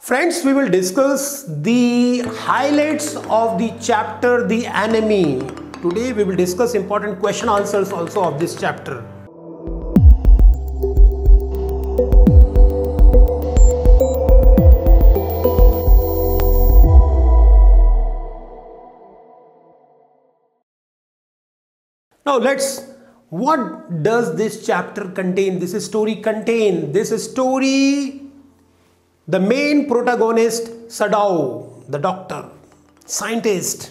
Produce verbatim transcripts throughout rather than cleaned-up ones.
Friends, we will discuss the highlights of the chapter The Enemy. Today we will discuss important question answers also of this chapter. Now let's, what does this chapter contain? This story contain? This story, the main protagonist, Sadao, the doctor, scientist,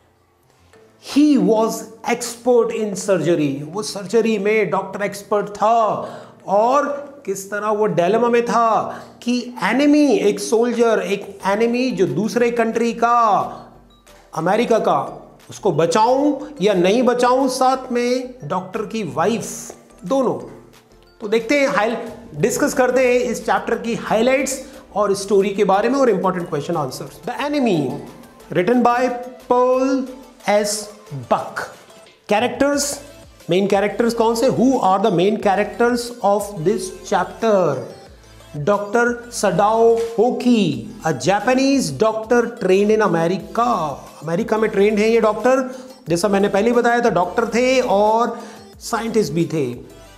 he was expert in surgery. वो surgery में doctor expert था और किस तरह वो dilemma में था कि एनिमी, एक सोल्जर, एक एनिमी जो दूसरे कंट्री का, अमेरिका का, उसको बचाऊं या नहीं बचाऊं, साथ में डॉक्टर की वाइफ, दोनों। तो देखते हैं, हाई डिस्कस करते हैं इस चैप्टर की हाइलाइट्स और स्टोरी के बारे में और important question answers. The enemy, written by Pearl S Buck. Characters, main characters कौन से? Who are the main characters of this chapter? Doctor Sadao Hoki, a Japanese doctor train in America. America में trained है ये doctor, जैसा मैंने पहले बताया था, डॉक्टर थे और साइंटिस्ट भी थे।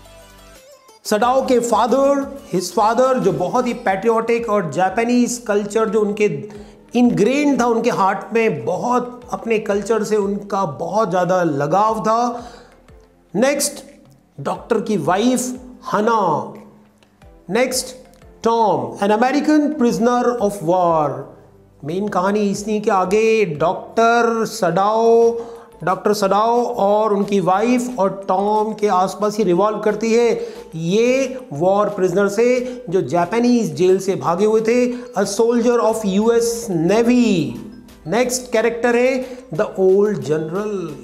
सडाओ के फादर, हिज फादर, जो बहुत ही पैट्रियोटिक और जापानीज कल्चर जो उनके इनग्रेन था, उनके हार्ट में बहुत अपने कल्चर से उनका बहुत ज़्यादा लगाव था। नेक्स्ट, डॉक्टर की wife Hana. Next, Tom, an American prisoner of war. Main कहानी इसलिए कि आगे डॉक्टर सडाओ डॉक्टर सडाओ और उनकी वाइफ और टॉम के आसपास ही रिवॉल्व करती है। ये वॉर प्रिजनर से जो जापानीज जेल से भागे हुए थे, a soldier of US navy. Next character है the old general,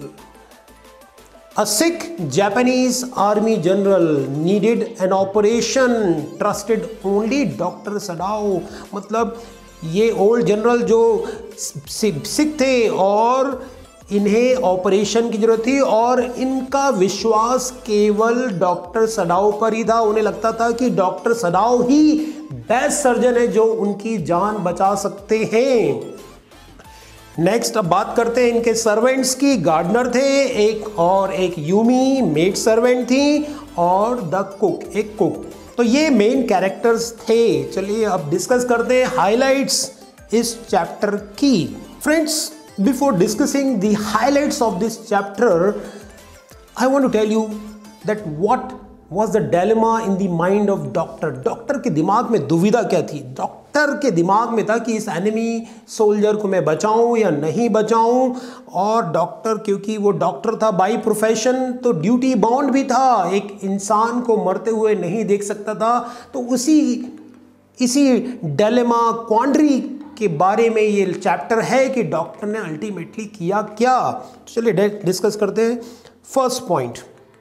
a sick Japanese army general needed an operation, trusted only doctor Sadao. मतलब ये ओल्ड जनरल जो सिक थे और इन्हें ऑपरेशन की जरूरत थी और इनका विश्वास केवल डॉक्टर सडाओ पर ही था। उन्हें लगता था कि डॉक्टर सडाओ ही बेस्ट सर्जन है जो उनकी जान बचा सकते हैं। नेक्स्ट, अब बात करते हैं इनके सर्वेंट्स की। गार्डनर थे एक, और एक यूमी मेड सर्वेंट थी, और द कुक, एक कुक। तो ये मेन कैरेक्टर्स थे। चलिए अब डिस्कस करते हैं हाइलाइट्स इस चैप्टर की। Friends, before discussing the highlights of this chapter, I want to tell you that what was the dilemma in the mind of doctor. Doctor के दिमाग में दुविधा क्या थी? डॉक्टर के दिमाग में था कि इस एनिमी सोल्जर को मैं बचाऊं या नहीं बचाऊं, और डॉक्टर, क्योंकि वो डॉक्टर था बाय प्रोफेशन, तो ड्यूटी बाउंड भी था, एक इंसान को मरते हुए नहीं देख सकता था। तो उसी इसी डिलेमा, क्वांड्री के बारे में ये चैप्टर है कि डॉक्टर ने अल्टीमेटली किया क्या। तो चलिए डिस्कस करते हैं। First point,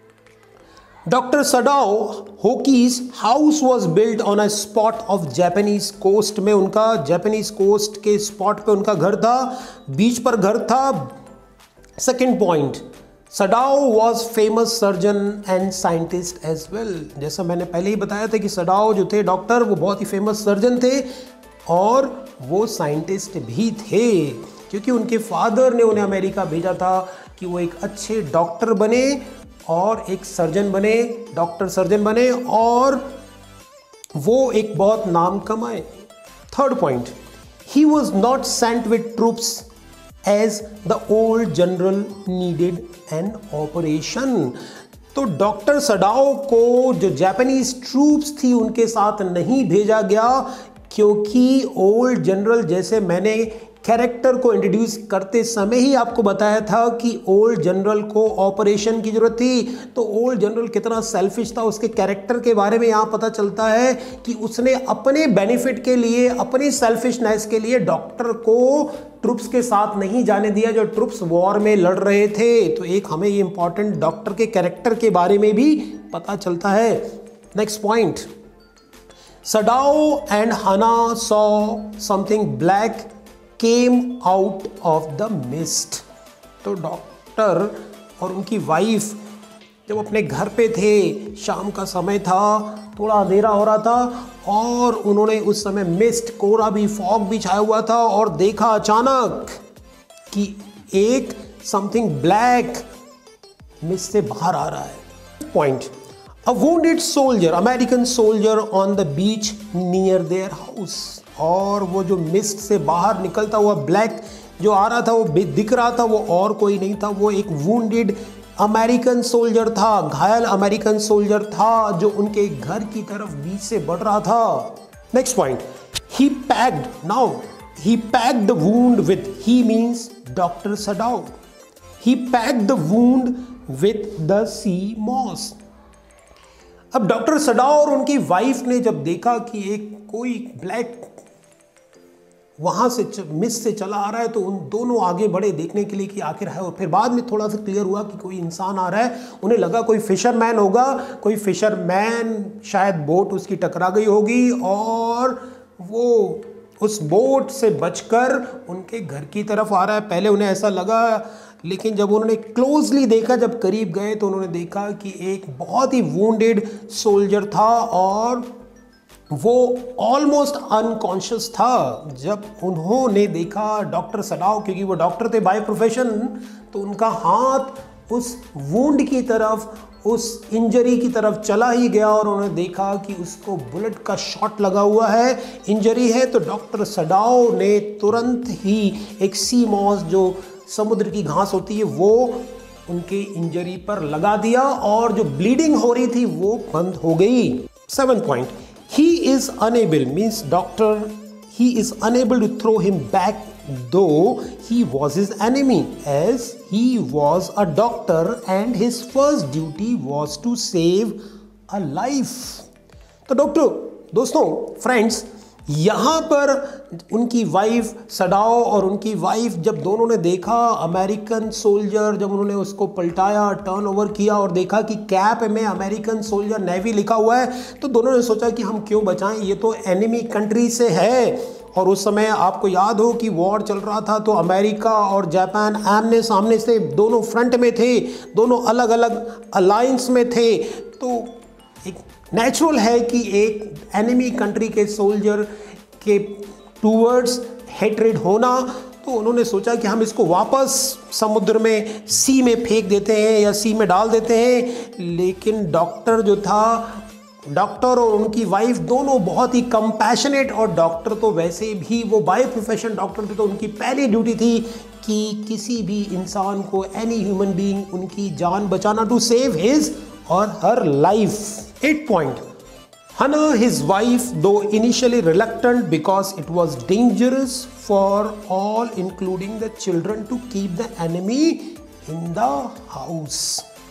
doctor Sadao Hoki's house was built on a spot of Japanese coast में। उनका जापानीज कोस्ट के स्पॉट पे उनका घर था, बीच पर घर था। Second point, Sadao was famous surgeon and scientist as well. जैसा मैंने पहले ही बताया था कि सडाओ जो थे डॉक्टर, वो बहुत ही फेमस सर्जन थे और वो साइंटिस्ट भी थे, क्योंकि उनके फादर ने उन्हें अमेरिका भेजा था कि वो एक अच्छे डॉक्टर बने और एक सर्जन बने, डॉक्टर सर्जन बने, और वो एक बहुत नाम कमाए। Third point, he was not sent with troops as the old general needed an operation. तो डॉक्टर सडाओ को जो जापानीज ट्रूप्स थी उनके साथ नहीं भेजा गया, क्योंकि ओल्ड जनरल, जैसे मैंने कैरेक्टर को इंट्रोड्यूस करते समय ही आपको बताया था कि ओल्ड जनरल को ऑपरेशन की जरूरत थी। तो ओल्ड जनरल कितना सेल्फिश था, उसके कैरेक्टर के बारे में यहाँ पता चलता है कि उसने अपने बेनिफिट के लिए, अपनी सेल्फिशनेस के लिए डॉक्टर को ट्रुप्स के साथ नहीं जाने दिया जो ट्रुप्स वॉर में लड़ रहे थे। तो एक हमें ये इंपॉर्टेंट डॉक्टर के कैरेक्टर के बारे में भी पता चलता है। Next point, Sadao and Hana saw something black came out of the mist. तो डॉक्टर और उनकी वाइफ जब अपने घर पे थे, शाम का समय था, थोड़ा अंधेरा हो रहा था और उन्होंने उस समय मिस्ट, कोहरा भी, फॉग भी छाया हुआ था और देखा अचानक कि एक समथिंग ब्लैक मिस्ट से बाहर आ रहा है। Point, a wounded soldier, American soldier on the beach near their house. और वो जो मिस्ट से बाहर निकलता हुआ ब्लैक जो आ रहा था वो दिख रहा था, वो और कोई नहीं था, वो एक वुंडेड अमेरिकन सोल्जर था, घायल अमेरिकन सोल्जर था जो उनके घर की तरफ बीच से बढ़ रहा था। Next point, he packed, now he packed the wound with, he means doctor Sadao, he packed the wound with the sea moss. अब डॉक्टर सडाउ और उनकी वाइफ ने जब देखा कि एक कोई ब्लैक वहां से मिस से चला आ रहा है तो उन दोनों आगे बढ़े देखने के लिए कि आखिर है, और फिर बाद में थोड़ा सा क्लियर हुआ कि कोई इंसान आ रहा है। उन्हें लगा कोई फिशरमैन होगा, कोई फिशरमैन, शायद बोट उसकी टकरा गई होगी और वो उस बोट से बचकर उनके घर की तरफ आ रहा है। पहले उन्हें ऐसा लगा, लेकिन जब उन्होंने क्लोजली देखा, जब करीब गए तो उन्होंने देखा कि एक बहुत ही वुंडेड सोल्जर था और वो ऑलमोस्ट अनकॉन्शियस था। जब उन्होंने देखा डॉक्टर सडाउ, क्योंकि वो डॉक्टर थे बाय प्रोफेशन, तो उनका हाथ उस वुंड की तरफ, उस इंजरी की तरफ चला ही गया और उन्होंने देखा कि उसको बुलेट का शॉट लगा हुआ है, इंजरी है। तो डॉक्टर सडाउ ने तुरंत ही एक सी मॉस, जो समुद्र की घास होती है, वो उनके इंजरी पर लगा दिया और जो ब्लीडिंग हो रही थी वो बंद हो गई। Seven point, he is unable, means doctor, he is unable to throw him back though he was his enemy, as he was a doctor and his first duty was to save a life। तो doctor, दोस्तों, friends, यहाँ पर उनकी wife Sadao और उनकी wife जब दोनों ने देखा अमेरिकन सोल्जर, जब उन्होंने उसको पलटाया, टर्न ओवर किया और देखा कि कैप में अमेरिकन सोल्जर नेवी लिखा हुआ है, तो दोनों ने सोचा कि हम क्यों बचाएं, ये तो एनिमी कंट्री से है। और उस समय आपको याद हो कि वॉर चल रहा था, तो अमेरिका और जापान आमने सामने से दोनों फ्रंट में थे, दोनों अलग अलग अलायंस में थे। तो एक नेचुरल है कि एक एनिमी कंट्री के सोल्जर के टूवर्ड्स हेट्रेड होना। तो उन्होंने सोचा कि हम इसको वापस समुद्र में, सी में फेंक देते हैं या सी में डाल देते हैं। लेकिन डॉक्टर जो था, डॉक्टर और उनकी वाइफ दोनों बहुत ही कंपैशनेट, और डॉक्टर तो वैसे भी वो बाय प्रोफेशन डॉक्टर थे, तो उनकी पहली ड्यूटी थी कि किसी भी इंसान को, एनी ह्यूमन बीइंग, उनकी जान बचाना, टू सेव हिज और her life. Eight point, Hannah, his wife, though initially reluctant because it was dangerous for all, including the children, to keep the enemy in the house।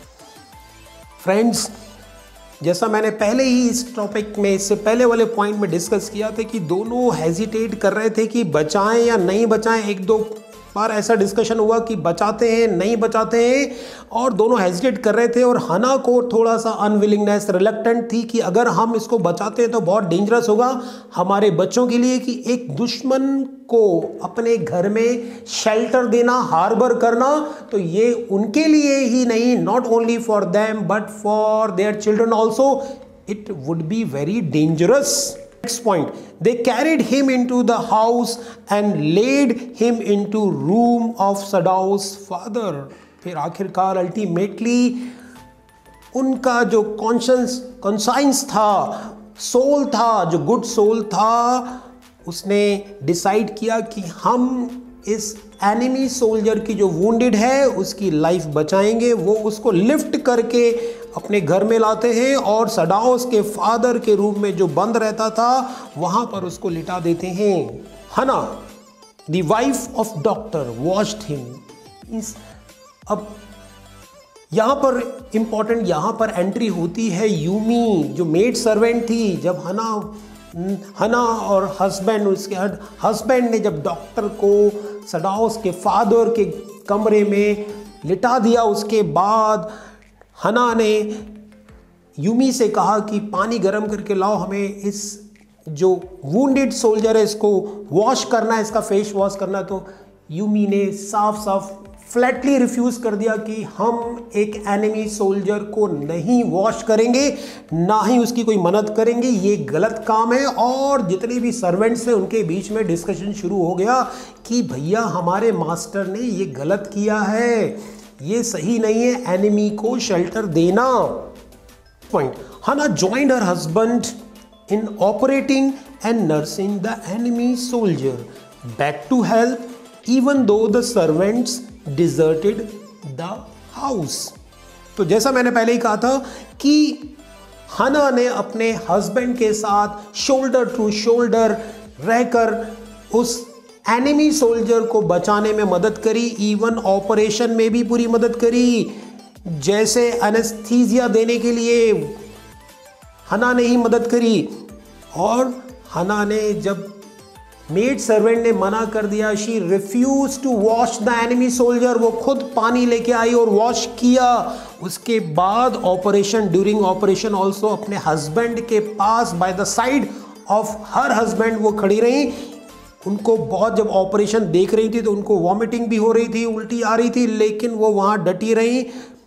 Friends, जैसा मैंने पहले ही इस topic में, इससे पहले वाले point में डिस्कस किया था कि दोनों हेजिटेट कर रहे थे कि बचाएं या नहीं बचाएं। एक दो बार ऐसा डिस्कशन हुआ कि बचाते हैं, नहीं बचाते हैं, और दोनों हेजिटेट कर रहे थे। और हना को थोड़ा सा अनविलिंगनेस, रिलक्टेंट थी कि अगर हम इसको बचाते हैं तो बहुत डेंजरस होगा हमारे बच्चों के लिए, कि एक दुश्मन को अपने घर में शेल्टर देना, हार्बर करना, तो ये उनके लिए ही नहीं, not only for them but for their children also, it would be very dangerous. Next point, they carried him into the house and laid him into room of Sadau's father। फिर आखिरकार ultimately उनका जो conscious conscience था, soul था, जो good soul था, उसने decide किया कि हम इस एनिमी सोल्जर की जो वुंडेड है उसकी लाइफ बचाएंगे। वो उसको लिफ्ट करके अपने घर में लाते हैं और सडाउस के फादर के रूम में जो बंद रहता था वहां पर उसको लिटा देते हैं। Hana, the wife of doctor, washed him. अब यहाँ पर इंपॉर्टेंट, यहाँ पर एंट्री होती है यूमी, जो मेड सर्वेंट थी। जब हना हना और हस्बैंड, उसके हस्बैंड ने जब डॉक्टर को सडाउस के फादर के कमरे में लिटा दिया, उसके बाद हना ने यूमी से कहा कि पानी गर्म करके लाओ, हमें इस जो वुंडेड सोल्जर है इसको वॉश करना है, इसका फेस वॉश करना है। तो यूमी ने साफ साफ फ्लैटली रिफ्यूज कर दिया कि हम एक एनिमी सोल्जर को नहीं वॉश करेंगे, ना ही उसकी कोई मदद करेंगे, ये गलत काम है। और जितने भी सर्वेंट्स थे उनके बीच में डिस्कशन शुरू हो गया कि भैया हमारे मास्टर ने ये गलत किया है, ये सही नहीं है एनिमी को शेल्टर देना। Point, Hana joined her husband in operating and nursing the enemy soldier back to help even though the servants deserted the house। तो जैसा मैंने पहले ही कहा था कि हना ने अपने हस्बैंड के साथ शोल्डर टू शोल्डर रहकर उस एनिमी सोल्जर को बचाने में मदद करी, इवन ऑपरेशन में भी पूरी मदद करी। जैसे एनेस्थीसिया देने के लिए हना ने ही मदद करी। और हना ने जब मेड सर्वेंट ने मना कर दिया, she refuse to wash the enemy soldier, वो खुद पानी लेके आई और वॉश किया। उसके बाद ऑपरेशन, ड्यूरिंग ऑपरेशन ऑल्सो अपने हस्बैंड के पास by the side of her husband वो खड़ी रही। उनको बहुत, जब ऑपरेशन देख रही थी तो उनको वॉमिटिंग भी हो रही थी, उल्टी आ रही थी, लेकिन वो वहाँ डटी रही।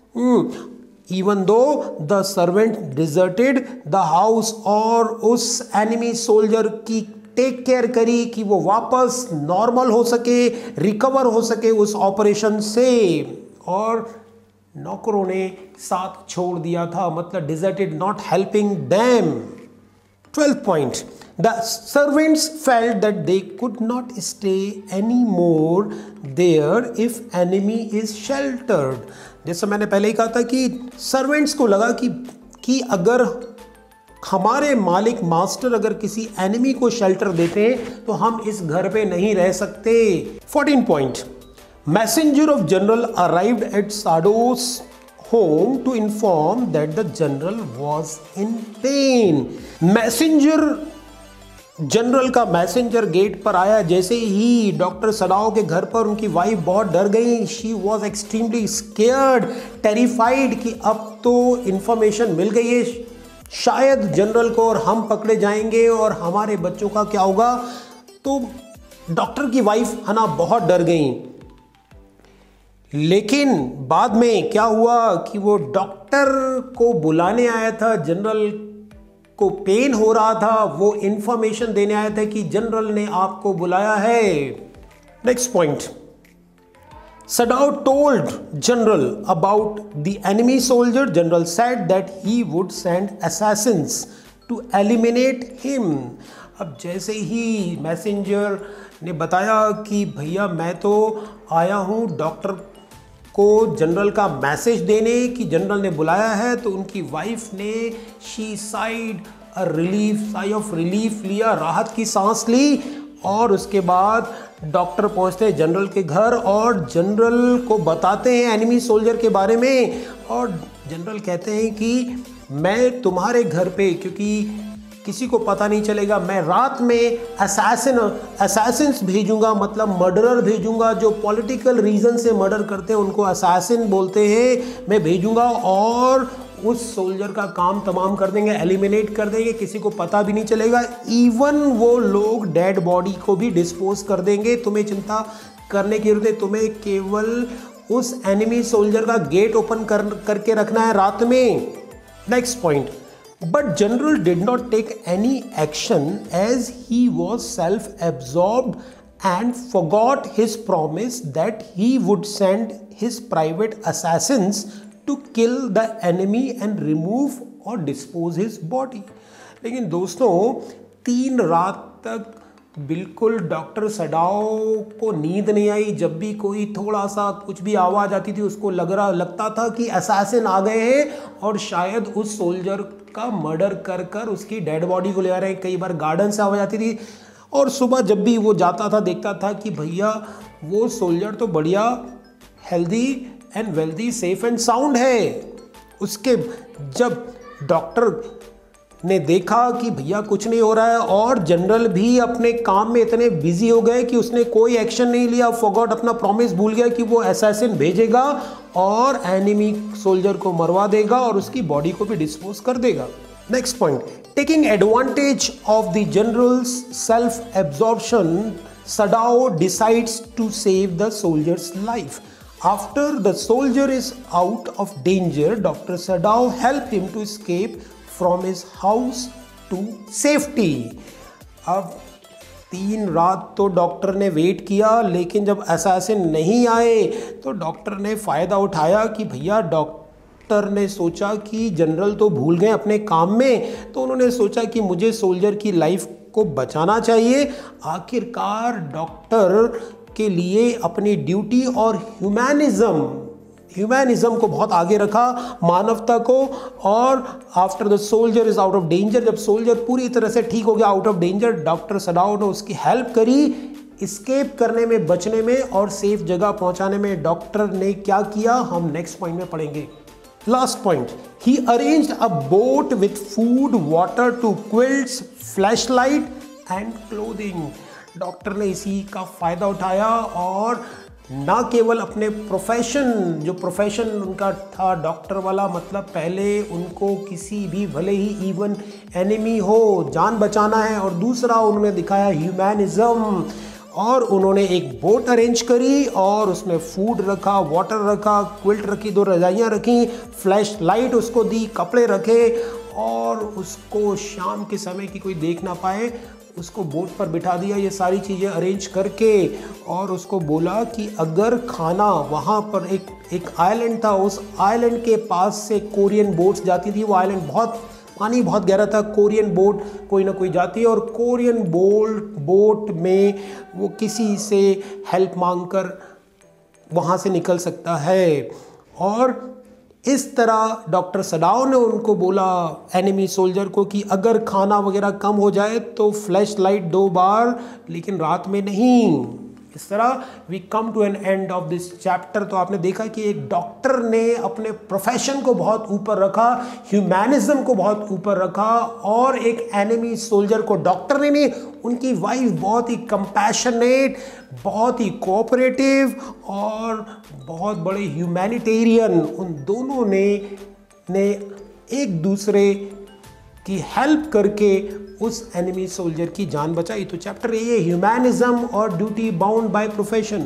Even though the servant deserted the house, और उस एनिमी सोल्जर की टेक केयर करी कि वो वापस नॉर्मल हो सके, रिकवर हो सके उस ऑपरेशन से। और नौकरों ने साथ छोड़ दिया था, मतलब deserted, not helping them। twelfth point, the servants felt that they could not stay anymore there if enemy is sheltered। जैसे मैंने पहले ही कहा था कि सर्वेंट्स को लगा कि कि अगर हमारे मालिक मास्टर अगर किसी एनिमी को शेल्टर देते हैं तो हम इस घर पे नहीं रह सकते। fourteen point, messenger of general arrived at Sadao's home to inform that the general was in pain. Messenger general का मैसेंजर गेट पर आया। जैसे ही डॉक्टर सदाओ के घर पर उनकी वाइफ बहुत डर गई। She was extremely scared, terrified कि अब तो इंफॉर्मेशन मिल गई है शायद जनरल को और हम पकड़े जाएंगे और हमारे बच्चों का क्या होगा। तो डॉक्टर की वाइफ हना बहुत डर गई। लेकिन बाद में क्या हुआ कि वो डॉक्टर को बुलाने आया था, जनरल को पेन हो रहा था, वो इंफॉर्मेशन देने आया था कि जनरल ने आपको बुलाया है। Next point, Sadao told general about the enemy soldier. General said that he would send assassins to eliminate him. अब जैसे ही मैसेंजर ने बताया कि भैया मैं तो आया हूँ डॉक्टर को जनरल का मैसेज देने कि जनरल ने बुलाया है, तो उनकी वाइफ ने she sighed a relief, sigh of relief लिया, राहत की सांस ली। और उसके बाद डॉक्टर पहुंचते हैं जनरल के घर और जनरल को बताते हैं एनिमी सोल्जर के बारे में। और जनरल कहते हैं कि मैं तुम्हारे घर पे, क्योंकि किसी को पता नहीं चलेगा, मैं रात में असैसिन असैसिन्स भेजूंगा, मतलब मर्डरर भेजूंगा, जो पॉलिटिकल रीजन से मर्डर करते हैं उनको असैसिन बोलते हैं, मैं भेजूंगा और उस सोल्जर का काम तमाम कर देंगे, एलिमिनेट कर देंगे, किसी को पता भी नहीं चलेगा। इवन वो लोग डेड बॉडी को भी डिस्पोज कर देंगे। तुम्हें चिंता करने की जरूरत है, तुम्हें केवल उस एनिमी सोल्जर का गेट ओपन कर करके रखना है रात में। Next point, But general did not take any action as he was self-absorbed and forgot his promise that he would send his private assassins to kill the enemy and remove or dispose his body। लेकिन दोस्तों तीन रात तक बिल्कुल doctor Sadao को नींद नहीं आई। जब भी कोई थोड़ा सा कुछ भी आवाज़ आती थी उसको लग रहा लगता था कि असैसिन आ गए हैं और शायद उस सोल्जर का मर्डर कर कर उसकी डेड बॉडी को ले आ रहे हैं। कई बार गार्डन से आवाज़ आती थी और सुबह जब भी वो जाता था देखता था कि भैया वो सोल्जर तो बढ़िया healthy and wealthy safe and sound है। उसके जब डॉक्टर ने देखा कि भैया कुछ नहीं हो रहा है और जनरल भी अपने काम में इतने बिजी हो गए कि उसने कोई एक्शन नहीं लिया, फॉरगॉट, अपना प्रॉमिस भूल गया कि वो असैसिन भेजेगा और एनिमी सोल्जर को मरवा देगा और उसकी बॉडी को भी डिस्पोज कर देगा। Next point, taking advantage of the general's self absorption, Sadao decides to save the soldier's life. After the soldier is out of danger, Doctor Sadao helped him to escape from his house to safety. अब तीन रात तो doctor ने wait किया, लेकिन जब assassin नहीं आए तो डॉक्टर ने फ़ायदा उठाया कि भैया डॉक्टर ने सोचा कि जनरल तो भूल गए अपने काम में, तो उन्होंने सोचा कि मुझे सोल्जर की लाइफ को बचाना चाहिए। आखिरकार डॉक्टर के लिए अपनी ड्यूटी और ह्यूमैनिज्म ह्यूमैनिज्म को बहुत आगे रखा, मानवता को। और after the soldier is out of danger, जब सोल्जर पूरी तरह से ठीक हो गया, out of danger, doctor Sadao ने उसकी हेल्प करी एस्केप करने में, बचने में और सेफ जगह पहुंचाने में। डॉक्टर ने क्या किया हम नेक्स्ट पॉइंट में पढ़ेंगे। Last point, he arranged a boat with food, water, two quilts, flashlight and clothing. Doctor ने इसी का फायदा उठाया और ना केवल अपने प्रोफेशन, जो प्रोफेशन उनका था डॉक्टर वाला, मतलब पहले उनको किसी भी, भले ही इवन एनिमी हो, जान बचाना है, और दूसरा उन्होंने दिखाया ह्यूमैनिज्म, और उन्होंने एक बोट अरेंज करी और उसमें फूड रखा, वाटर रखा, क्विल्ट रखी, दो रजाइयाँ रखी, फ्लैश लाइट उसको दी, कपड़े रखे, और उसको शाम के समय की कोई देख ना पाए उसको बोट पर बिठा दिया, ये सारी चीज़ें अरेंज करके। और उसको बोला कि अगर खाना, वहाँ पर एक एक आइलैंड था, उस आइलैंड के पास से कोरियन बोट्स जाती थी, वो आइलैंड बहुत, पानी बहुत गहरा था, कोरियन बोट कोई ना कोई जाती है, और कोरियन बोट बोट में वो किसी से हेल्प मांगकर वहाँ से निकल सकता है। और इस तरह डॉक्टर सडाओ ने उनको बोला, एनिमी सोल्जर को, कि अगर खाना वगैरह कम हो जाए तो फ्लैश लाइट दो बार, लेकिन रात में नहीं। इस तरह we come to an end of this chapter. तो आपने देखा कि एक डॉक्टर ने अपने प्रोफेशन को बहुत ऊपर रखा, ह्यूमैनिज्म को बहुत ऊपर रखा, और एक एनिमी सोल्जर को डॉक्टर ने नहीं, उनकी वाइफ बहुत ही कंपैशनेट, बहुत ही कोऑपरेटिव और बहुत बड़े ह्यूमैनिटेरियन, उन दोनों ने ने एक दूसरे की हेल्प करके उस एनिमी सोल्जर की जान बचाई। तो चैप्टर ये ह्यूमैनिज्म और ड्यूटी बाउंड बाय प्रोफेशन।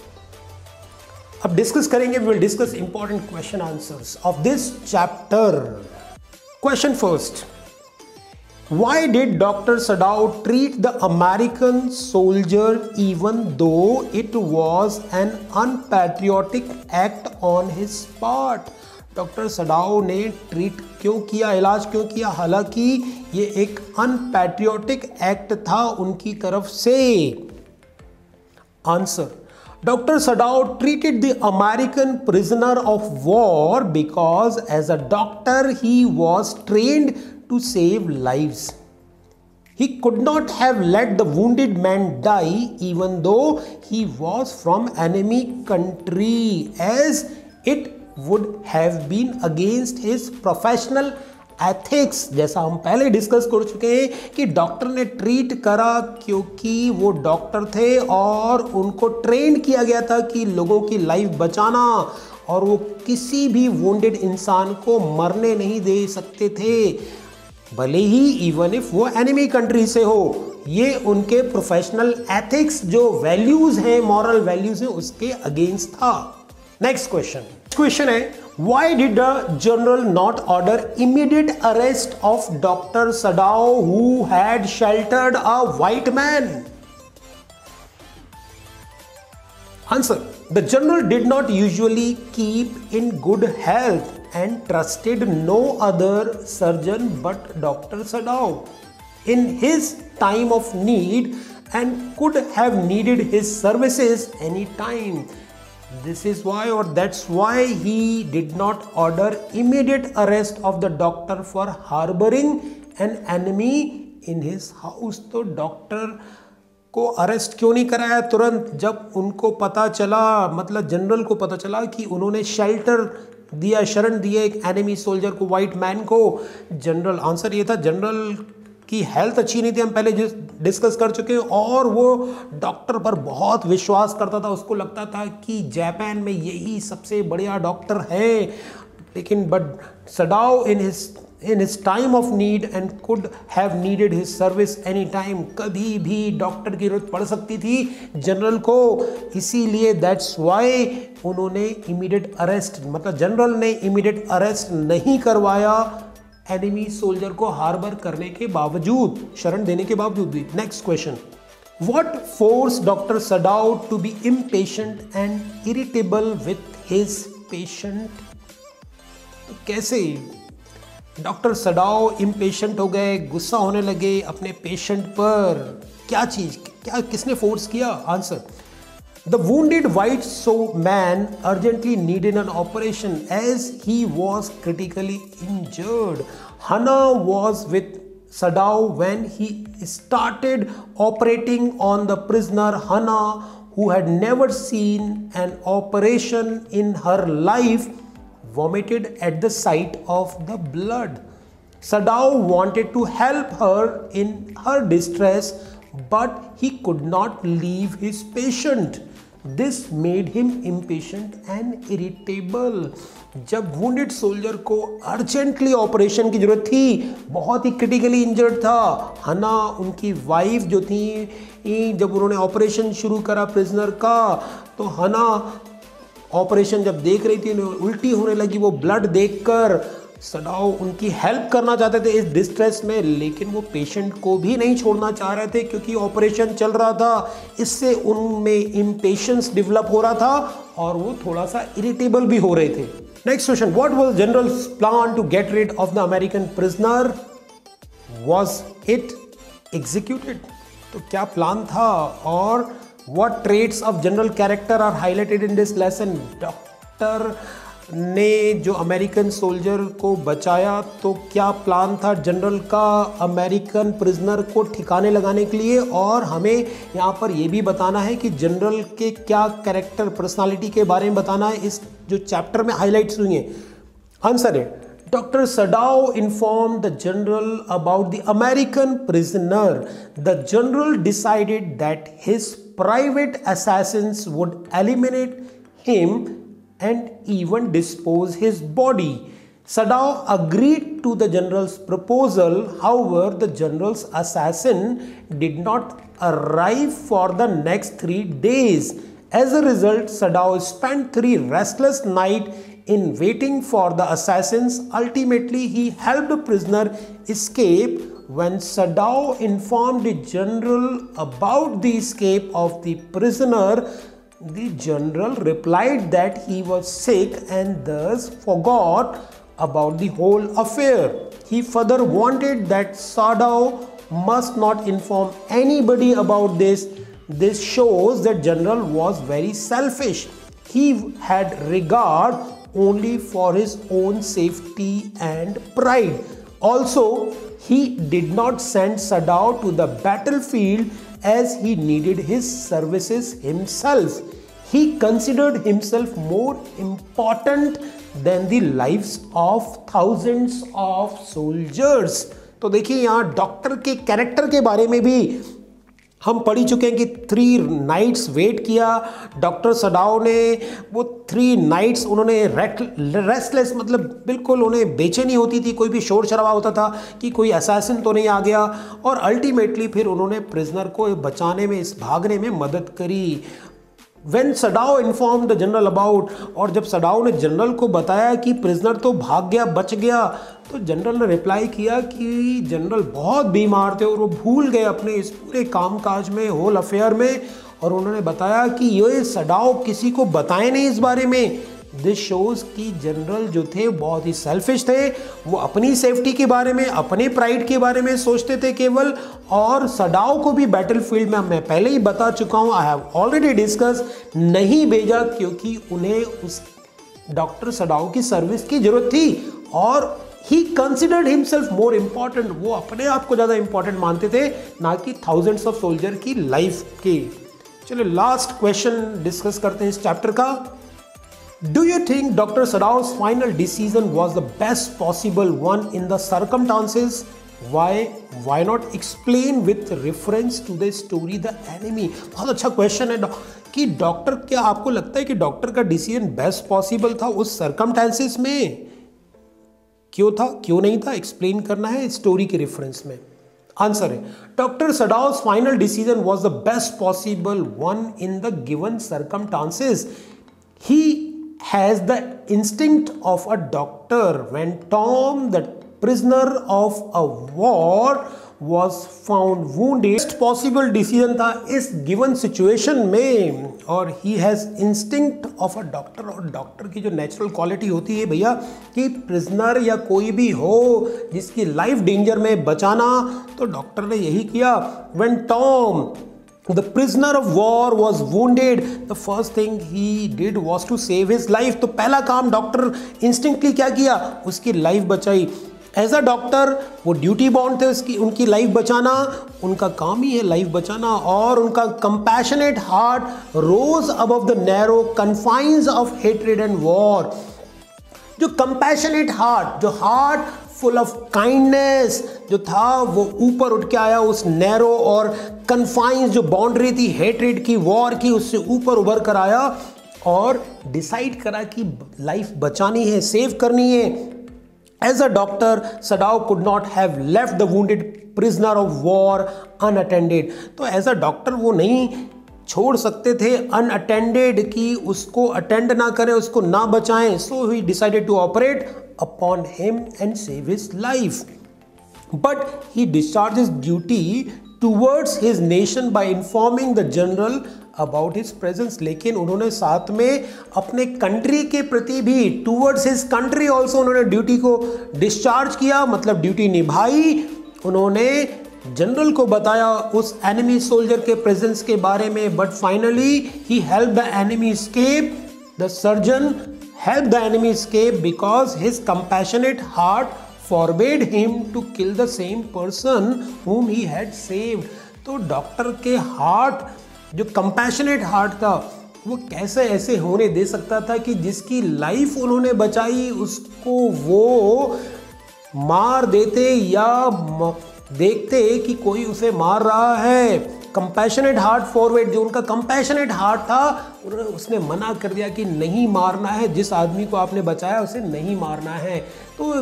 अब डिस्कस करेंगे, we will discuss important question answers of this chapter. Question first, why did Doctor Sadao treat the American soldier even though it was an unpatriotic act on his part? Doctor Sadao ने treat क्यों किया, इलाज क्यों किया, हालांकि ये एक अनपैट्रियोटिक act था उनकी तरफ से? Answer, Doctor Sadao treated the American prisoner of war because as a doctor he was trained to save lives. He could not have let the wounded man die even though he was from enemy country, as it would have been against his professional ethics। जैसा हम पहले discuss कर चुके हैं कि doctor ने treat करा क्योंकि वो डॉक्टर थे और उनको ट्रेन किया गया था कि लोगों की लाइफ बचाना, और वो किसी भी वुंडेड इंसान को मरने नहीं दे सकते थे, भले ही इवन इफ वो एनिमी कंट्री से हो। ये उनके प्रोफेशनल एथिक्स, जो वैल्यूज हैं, मॉरल वैल्यूज हैं, उसके अगेंस्ट था। नेक्स्ट क्वेश्चन क्वेश्चन है, why did the general not order immediate arrest of Doctor Sadao who had sheltered a white man? Answer, the general did not usually keep in good health and trusted no other surgeon but Doctor Sadao in his time of need and could have needed his services any time. This is why, or that's why he did not order immediate arrest of the doctor for harboring an enemy in his house. तो doctor को arrest क्यों नहीं कराया तुरंत, जब उनको पता चला, मतलब जनरल को पता चला कि उन्होंने शेल्टर दिया, शरण दिया एक एनिमी सोल्जर को, वाइट मैन को? जनरल, आंसर ये था, जनरल की हेल्थ अच्छी नहीं थी, हम पहले डिस्कस कर चुके हैं, और वो डॉक्टर पर बहुत विश्वास करता था, उसको लगता था कि जापान में यही सबसे बढ़िया डॉक्टर है। लेकिन but Sadao in his in his time of need and could have needed his service any time. कभी भी डॉक्टर की जरूरत पड़ सकती थी जनरल को, इसीलिए that's why उन्होंने immediate arrest, मतलब जनरल ने immediate arrest नहीं करवाया एनिमी सोल्जर को हार्बर करने के बावजूद, शरण देने के बावजूद भी. Next question, what force doctor Sadao to be impatient and irritable with his patient. तो कैसे डॉक्टर सडाउ इम्पेशेंट हो गए, गुस्सा होने लगे अपने पेशेंट पर? क्या चीज, क्या किसने फोर्स किया? Answer, the wounded white so man urgently needed an operation as he was critically injured. Hannah was with Sadao when he started operating on the prisoner. Hannah, who had never seen an operation in her life, vomited at the sight of the blood. Sadao wanted to help her in her distress, but he could not leave his patient. This made him impatient and irritable. जब wounded soldier को urgently operation की जरूरत थी, बहुत ही critically injured था, हना उनकी wife जो थी, जब उन्होंने ऑपरेशन शुरू करा प्रिजनर का, तो हना ऑपरेशन जब देख रही थी, उल्टी होने लगी वो ब्लड देखकर. सडाओ उनकी हेल्प करना चाहते थे इस डिस्ट्रेस में, लेकिन वो पेशेंट को भी नहीं छोड़ना चाह रहे थे क्योंकि ऑपरेशन चल रहा था. इससे उनमें इम्पेशेंस डेवलप हो रहा था और वो थोड़ा सा इरिटेबल भी हो रहे थे. Next question, what was general's plan to get rid of the American prisoner? Was it executed? तो क्या प्लान था और what traits of general character are highlighted in this lesson? Doctor ने जो अमेरिकन सोल्जर को बचाया, तो क्या प्लान था जनरल का अमेरिकन प्रिजनर को ठिकाने लगाने के लिए? और हमें यहाँ पर यह भी बताना है कि जनरल के क्या कैरेक्टर, पर्सनालिटी के बारे में बताना है, इस जो चैप्टर में हाईलाइट्स हुई हैं. आंसर है, doctor Sadao informed the general about the American prisoner. The general decided that his private assassins would eliminate him and even dispose his body. Sadao agreed to the general's proposal. However, the general's assassin did not arrive for the next three days. As a result, Sadao spent three restless nights in waiting for the assassins. Ultimately, he helped the prisoner escape. When Sadao informed the general about the escape of the prisoner, the general replied that he was sick and thus forgot about the whole affair. He further wanted that Sadao must not inform anybody about this. This shows that general was very selfish. He had regard only for his own safety and pride. Also, he did not send Sadao to the battlefield as he needed his services himself. He considered himself more important than the lives of thousands of soldiers. तो देखिए यहाँ doctor के character के बारे में भी हम पढ़ी चुके हैं कि थ्री नाइट्स वेट किया डॉक्टर सडाओ ने. वो थ्री नाइट्स उन्होंने रेस्टलेस, मतलब बिल्कुल उन्हें बेचैनी होती थी, कोई भी शोर शराबा होता था कि कोई असैसिन तो नहीं आ गया, और अल्टीमेटली फिर उन्होंने प्रिजनर को बचाने में, इस भागने में मदद करी. When Sadao informed the general about, और जब सडाओ ने जनरल को बताया कि प्रिजनर तो भाग गया, बच गया, तो जनरल ने रिप्लाई किया कि जनरल बहुत बीमार थे और वो भूल गए अपने इस पूरे कामकाज में, होल अफेयर में, और उन्होंने बताया कि ये सडाओ किसी को बताए नहीं इस बारे में. दिस शोज कि जनरल जो थे बहुत ही सेल्फिश थे, वो अपनी सेफ्टी के बारे में, अपने प्राइड के बारे में सोचते थे केवल, और सडाओ को भी बैटलफील्ड में मैं पहले ही बता चुका हूँ, आई हैव ऑलरेडी डिस्कस, नहीं भेजा क्योंकि उन्हें उस डॉक्टर सडाओ की सर्विस की जरूरत थी, और he considered himself more important. वो अपने आप को ज़्यादा इंपॉर्टेंट मानते थे, ना कि थाउजेंड्स ऑफ सोल्जर की लाइफ के. चलिए लास्ट क्वेश्चन डिस्कस करते हैं इस चैप्टर का. Do you think Doctor Sadao's final decision was the best possible one in the circumstances? Why? Why not explain with reference to the story The Enemy? बहुत अच्छा question है कि doctor, क्या आपको लगता है कि डॉक्टर का डिसीजन बेस्ट पॉसिबल था उस सर्कमस्टांसेस में? क्यों था, क्यों नहीं था, एक्सप्लेन करना है स्टोरी के रेफरेंस में। आंसर है doctor Sadao's final decision was the best possible one in the given circumstances. He has the instinct of a doctor when Tom the prisoner of a war was found wounded। Best possible decision था इस given situation में, और he has instinct of a doctor. और doctor की जो natural quality होती है भैया कि प्रिजनर या कोई भी हो जिसकी लाइफ डेंजर में बचाना, तो डॉक्टर ने यही किया। When Tom the prisoner of war was wounded, the first thing he did was to save his life। तो पहला काम डॉक्टर इंस्टिंक्टली क्या किया, उसकी लाइफ बचाई। एज अ डॉक्टर वो ड्यूटी बाउंड थे उसकी, उनकी लाइफ बचाना, उनका काम ही है लाइफ बचाना। और उनका compassionate heart rose above the narrow confines of hatred and war. जो कंपैशनेट हार्ट, जो हार्ट फुल ऑफ काइंडनेस जो था, वो ऊपर उठ के आया उस नैरो और कन्फाइंस जो बाउंड्री थी हेट्रेड की, वॉर की, उससे ऊपर उभर कर आया और डिसाइड करा कि लाइफ बचानी है, सेव करनी है। As a doctor, Sadao could not have left the wounded prisoner of war unattended। तो एज अ डॉक्टर वो नहीं छोड़ सकते थे unattended कि उसको अटेंड ना करें, उसको ना बचाएं। So he decided to operate upon him and save his life। But he discharged his duty towards his nation by informing the general about his presence. लेकिन उन्होंने साथ में अपने कंट्री के प्रति भी, टूवर्ड्स हिज कंट्री ऑल्सो, उन्होंने duty को डिस्चार्ज किया, मतलब ड्यूटी निभाई। उन्होंने जनरल को बताया उस एनिमी सोल्जर के प्रेजेंस के बारे में। But finally he help the enemy escape. The surgeon help the enemy escape because his compassionate heart forbade him to kill the same person whom he had saved। तो doctor के heart, जो compassionate heart था, वो कैसे ऐसे होने दे सकता था कि जिसकी लाइफ उन्होंने बचाई उसको वो मार देते या देखते कि कोई उसे मार रहा है। कंपैशनेट हार्ट फॉरवर्ड, जो उनका कंपैशनेट हार्ट था, उसने मना कर दिया कि नहीं मारना है, जिस आदमी को आपने बचाया उसे नहीं मारना है। तो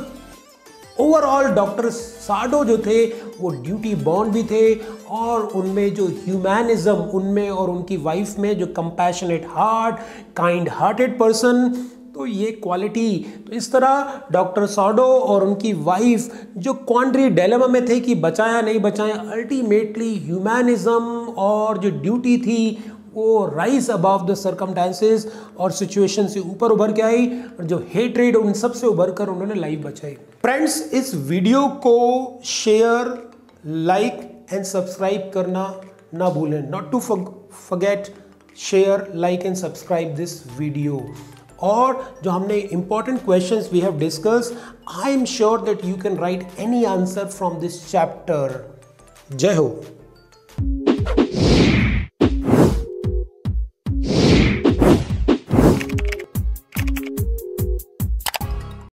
ओवरऑल डॉक्टर साडो जो थे वो ड्यूटी बॉन्ड भी थे, और उनमें जो ह्यूमैनिज्म उनमें और उनकी वाइफ में जो compassionate heart, kind hearted person, तो ये क्वालिटी। तो इस तरह डॉक्टर साडो और उनकी वाइफ जो क्वांड्री डायलेमा में थे कि बचाया नहीं बचाया, अल्टीमेटली ह्यूमैनिज्म और जो ड्यूटी थी वो राइज अबव द सर्कमस्टेंसेस और सिचुएशन से ऊपर उभर के आई, और जो हेट्रेड उन सब से उभर कर उन्होंने लाइफ बचाई। फ्रेंड्स, इस वीडियो को शेयर, लाइक एंड सब्सक्राइब करना ना भूलें। Not to forget, share, like and subscribe this video. और जो हमने important questions we have discuss, I am sure that you can write any answer from this chapter. जय हो।